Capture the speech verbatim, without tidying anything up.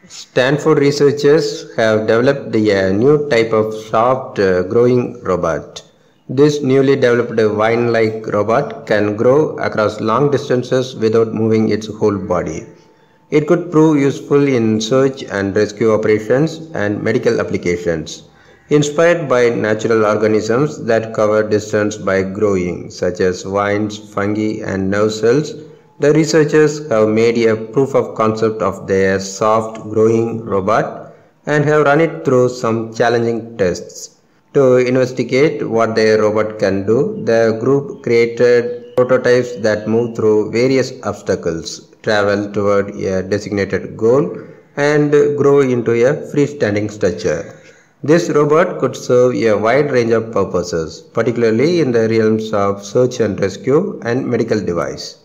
Stanford researchers have developed a new type of soft uh, growing robot. This newly developed vine-like robot can grow across long distances without moving its whole body. It could prove useful in search and rescue operations and medical applications. Inspired by natural organisms that cover distance by growing, such as vines, fungi, and nerve cells, the researchers have made a proof of concept of their soft growing robot and have run it through some challenging tests. To investigate what their robot can do, the group created prototypes that move through various obstacles, travel toward a designated goal, and grow into a freestanding structure. This robot could serve a wide range of purposes, particularly in the realms of search and rescue and medical device.